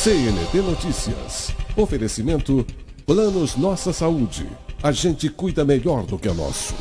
CNT Notícias. Oferecimento Planos Nossa Saúde. A gente cuida melhor do que o nosso.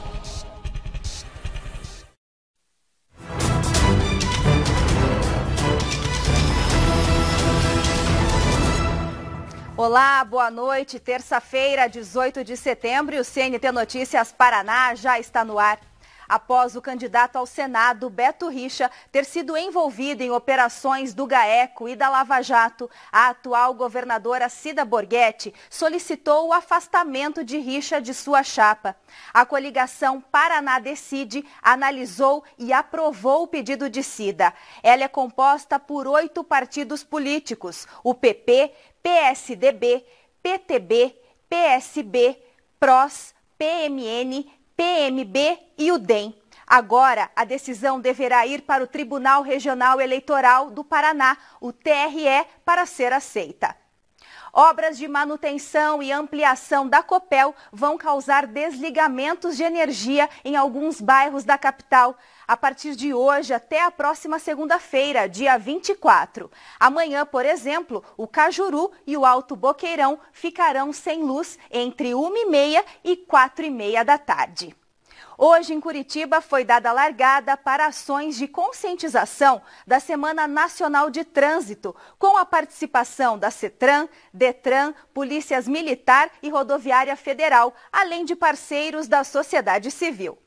Olá, boa noite. Terça-feira, 18 de setembro, e o CNT Notícias Paraná já está no ar. Após o candidato ao Senado, Beto Richa, ter sido envolvido em operações do GAECO e da Lava Jato, a atual governadora Cida Borghetti solicitou o afastamento de Richa de sua chapa. A coligação Paraná Decide analisou e aprovou o pedido de Cida. Ela é composta por 8 partidos políticos: o PP, PSDB, PTB, PSB, PROS, PMN, PMB e o DEM. Agora, a decisão deverá ir para o Tribunal Regional Eleitoral do Paraná, o TRE, para ser aceita. Obras de manutenção e ampliação da Copel vão causar desligamentos de energia em alguns bairros da capital, a partir de hoje até a próxima segunda-feira, dia 24. Amanhã, por exemplo, o Cajuru e o Alto Boqueirão ficarão sem luz entre 1h30 e 4h30 da tarde. Hoje, em Curitiba, foi dada largada para ações de conscientização da Semana Nacional de Trânsito, com a participação da CETRAN, DETRAN, Polícias Militar e Rodoviária Federal, além de parceiros da sociedade civil.